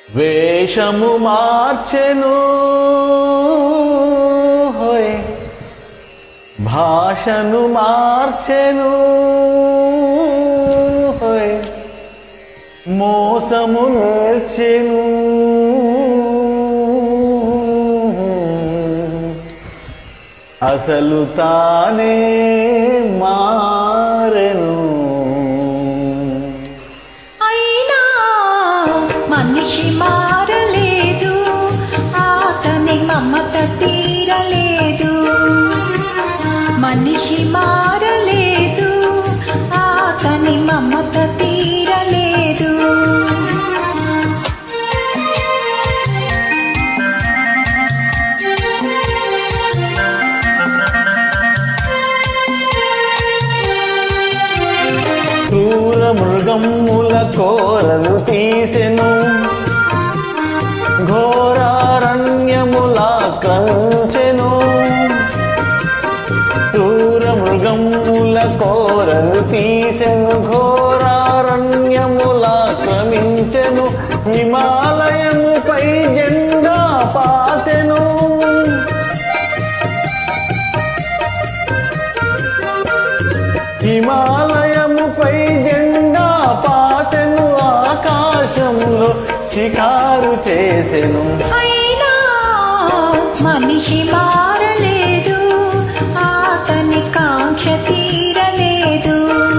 వేషము మార్చెను హోయ్ భాషను మార్చెను హోయ్ మోసము నేర్చెను అసలు తానే మారెను అయినా మనిషి మారలేదు అతని మమత తీరలేదు మనిషి మారలేదు అతని మమత తీరలేదు క్రూర మృగముల కోరలు తీసెను ఘోరారణ్యములాక్రమించెను క్రూర మృగముల కోరలు తీసెను ఘోరారణ్యములాక్రమించెను హిమాలయముపై జెండా పాతెను హిమాలయముపై జెండా పాతెను ఆకాశంలో షికారు చేసెను అయినా మనిషి మారలేదు అతని కాంక్ష తీరలేదు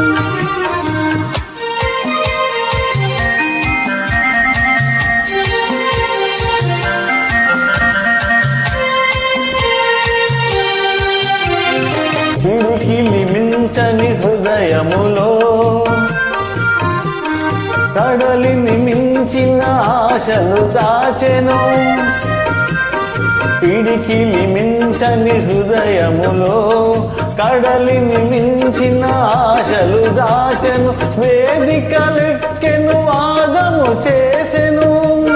పిడికిలి మించని హృదయములో కడలిని మించిన ఆశలు దాచెను పిడికిలి మించని హృదయములో కడలిని మించిన ఆశలు దాచెను వేదికలెక్కెను వాదము చేసెను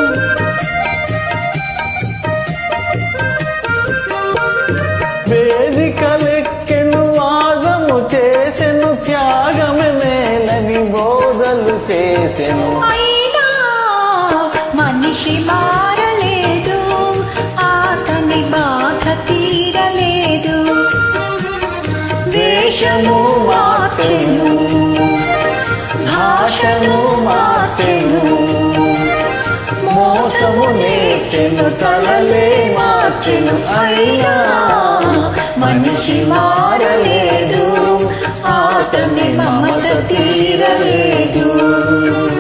వేదికలెక్కెను వాదము చేసెను త్యాగమే మేలని బోధలు చేసెను అయినా మనిషి మారలేదు అతని బాధ తీరలేదు వేషము మార్చెను భాషను మార్చెను మోసము నేర్చెను తలలే మార్చెను అయినా మనిషి మారలేదు అతని మమత తీరలేదు